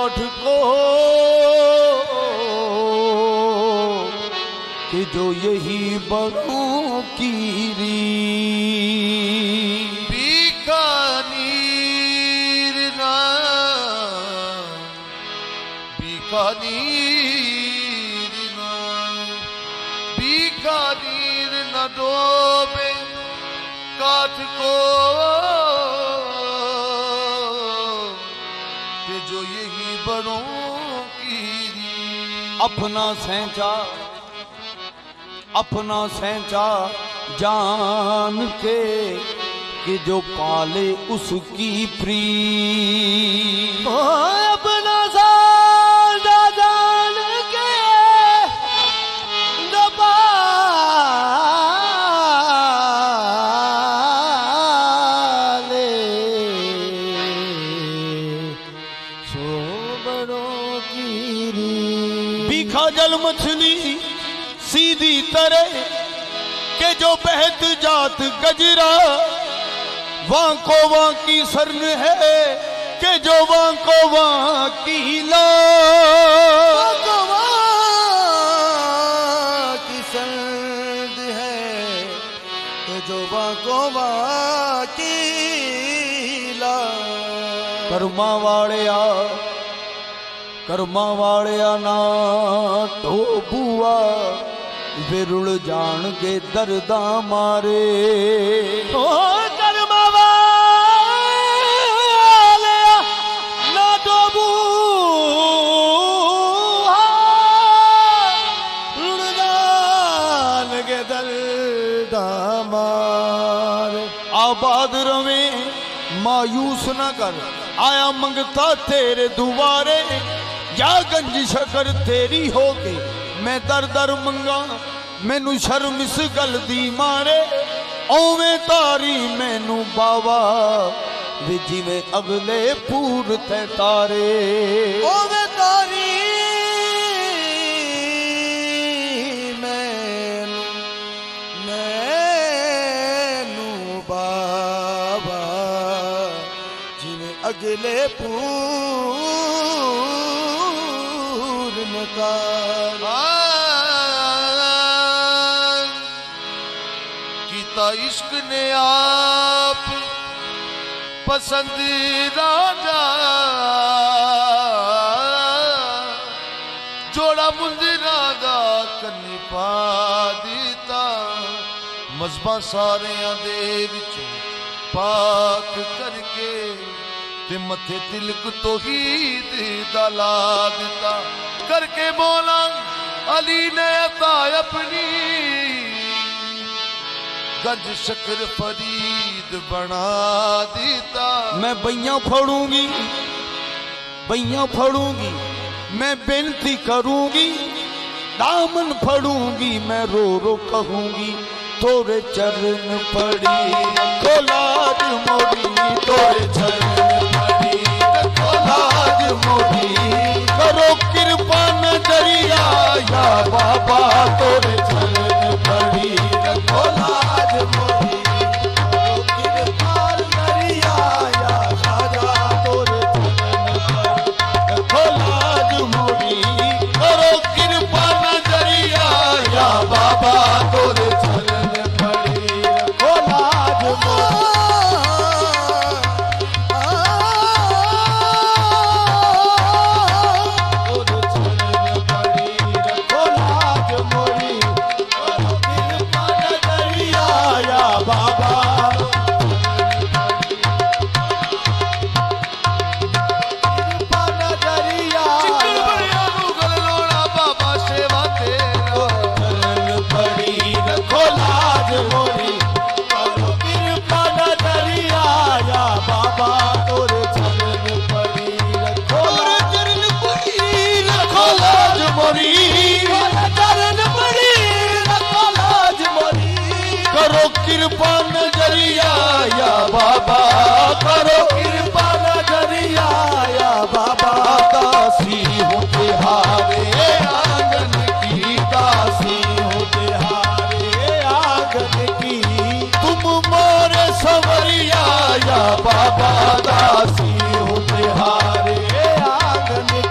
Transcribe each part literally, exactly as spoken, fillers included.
कोठ को कि जो यही बड़ों की री बीकानीर ना बीकानीर ना बीकानीर न डोबे काठ को कि जो यही बड़ों की री अपना सैंचा अपना सैंचा जान के कि जो पाले उसकी प्रीत अपना सैंचा जान के जो पाले सो बड़ों की रीत। बीखा जल मछली सीधी तरह के जो बहत जात गजरा वहां को वहां की सरन है के जो वहां को वहां की ला की सर्द है के जो वहां को वहां की ला। कर्मा वाड़िया कर्मा वाड़िया ना तो बुआ विरुल जान के दर्दा मारे ओ कर्मा वाले ना तो बुआ विरुल जान के दर्दा मारे। आबाद रवे मायूस न कर आया मंगता तेरे दुआरे या गंज शकर तेरी होके मैं दर दर मंगा मैनू शर्म इस गल दी मारे ओवें तारी मैनू बावा वे जिवें अगले पूर ते तारे ओवें तारी मैनू मैनू बावा जिवें अगले पूर ने तारे। इश्क ने आप पसंद राजा जोड़ा मुंजरा दा कन्नी पा दिता मजबा सारियां दे विचों पाक करके ते मथे तिलक तौहीद दा ला दिता करके मौला अली ने अता अपनी गंज शकर फरीद बना देता। मैं बैया फड़ूंगी बैया फड़ूंगी मैं बेनती करूंगी दामन फड़ूंगी मैं रो रो कहूंगी तोरे चरण पड़ी कोलाज मोरी तोरे चरण पड़ी कोलाज मोरी करो कृपा नजरिया या बाबा तोरे चरण पड़ी कोलाज मोरी करो कृपा नजरिया या खाजा तोरे चरण पड़ी कोलाज मोरी करो कृपा नजरिया या बाबा तोरे चरण पड़ी कोलाज मोरी कृपा नजरिया या बाबा करो कृपा नजरिया या बाबा दासी होते हारे आंगन की दासी होते हारे आंगन की तुम मोरे सवरिया या बाबा दासी होते हारे आंगन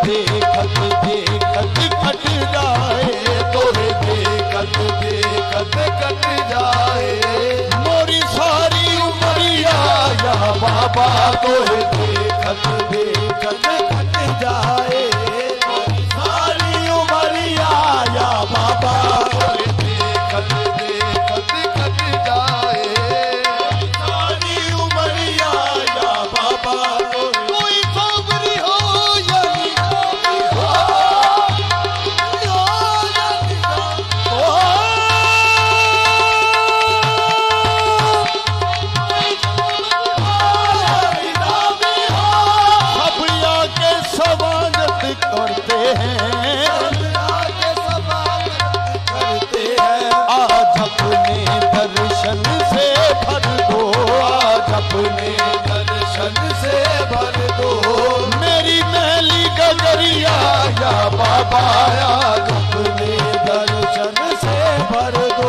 देखत देखत कट जाए, तोरे देखत देखत कट जाए, मोरी सारी उमरिया या बाबा तोरे देखत देखत कट जाए, सारी उमरिया या बाबा तोरे देखत देखत कट जाए, सारी उमरिया या बाबा कोई खबरी हो या निगामी हो, खबरिया के स्वागत करते हैं, करते हैं, आज अपने दर्शन से भर दो, आज अपने दर्शन से भर दो, मेरी महली गगरिया या बाबा आज अपने दर्शन से भर दो,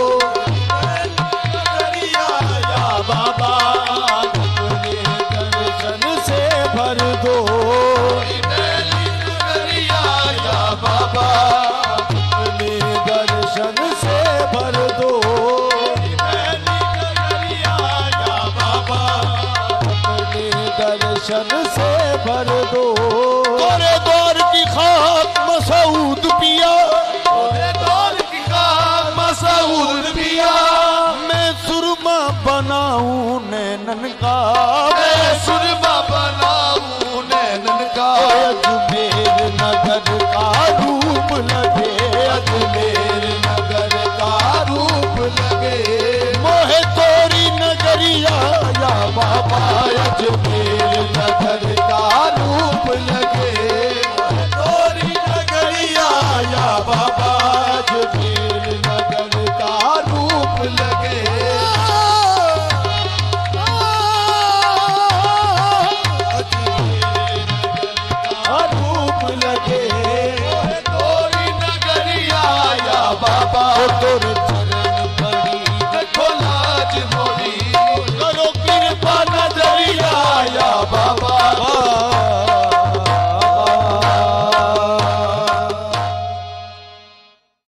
गगरिया या बाबा अपने दर्शन से भर दो, मैली नगरिया या बाबा अपने दर्शन से भर दो, मैली नगरिया या बाबा अपने दर्शन से भर दो, तोरे द्वार की खाक मसूद पिया, तोरे दौर की खाक मसूद पिया, मैं सुरमा बनाऊं नैनन का, मैं सुरमा बनाऊं नैनन का, अजमेर नगर का रूप लगे, अजमेर नगर का रूप लगे, मोहे तोरी नगरिया या बाबा अजमेर नगर का रूप लगे, तोरी नगरिया या बाबा अजमेर नगर का रूप लगे, रूप लगे, तोरी नगरिया या बाबा तोर